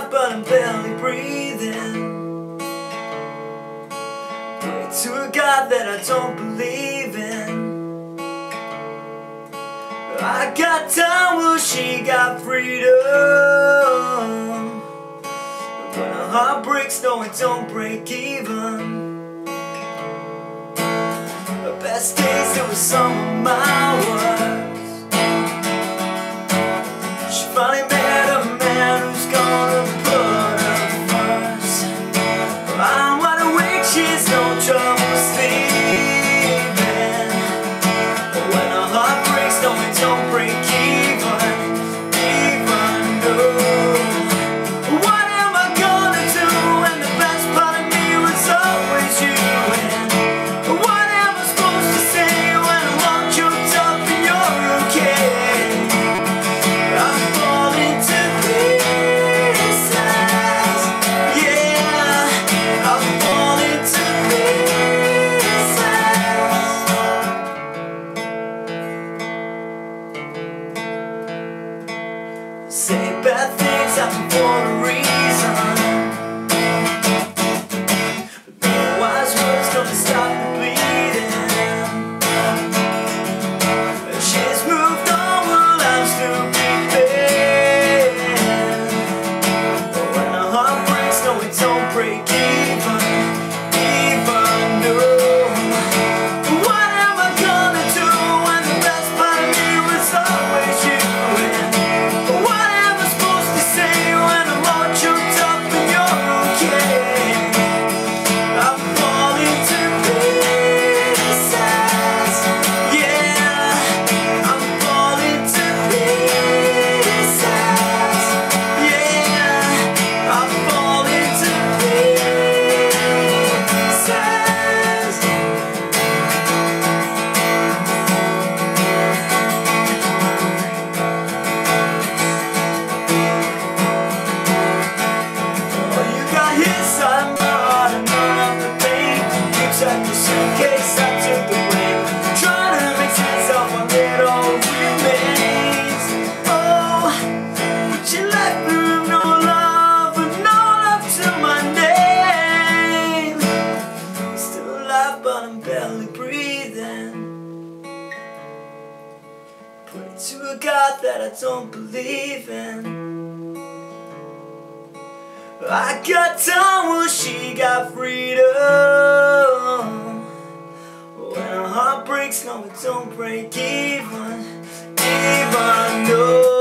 alive, but I'm barely breathing. Pray to a God that I don't believe in. I got time, well she got freedom. When a heart breaks, no it don't break even. The best days, it was some of my worst. She finally met a man who's gonna put her first. I'm wide awake, she's no trouble sleeping. When a heart breaks, no it don't break even. Even though, what am I gonna do when the best part of me was always you? And what am I supposed to say when I'm all choked up and you're okay? I'm falling to pieces, yeah, I'm falling to pieces. Say bad things happen for a reason, but no wise words gonna stop the bleeding. She's moved on, well I'm still breathing. When a heart breaks, no it don't break even. Even though, what am I gonna do when the best part of me was always you? And what am I supposed to say when I'm all choked up and you're okay? I'm falling to pieces, yeah, I'm falling to pieces, yeah, I'm falling to pieces. Oh, you got his side of my heart and none of the pain. You took the suitcase, I took the blame. Trying to make sense of what it all remains. Oh, but you left me with no love and no love to my name. Still alive, but I'm barely breathing. Pray to a God that I don't believe in. I got time, well she got freedom. When a heart breaks, no it don't break even. Even though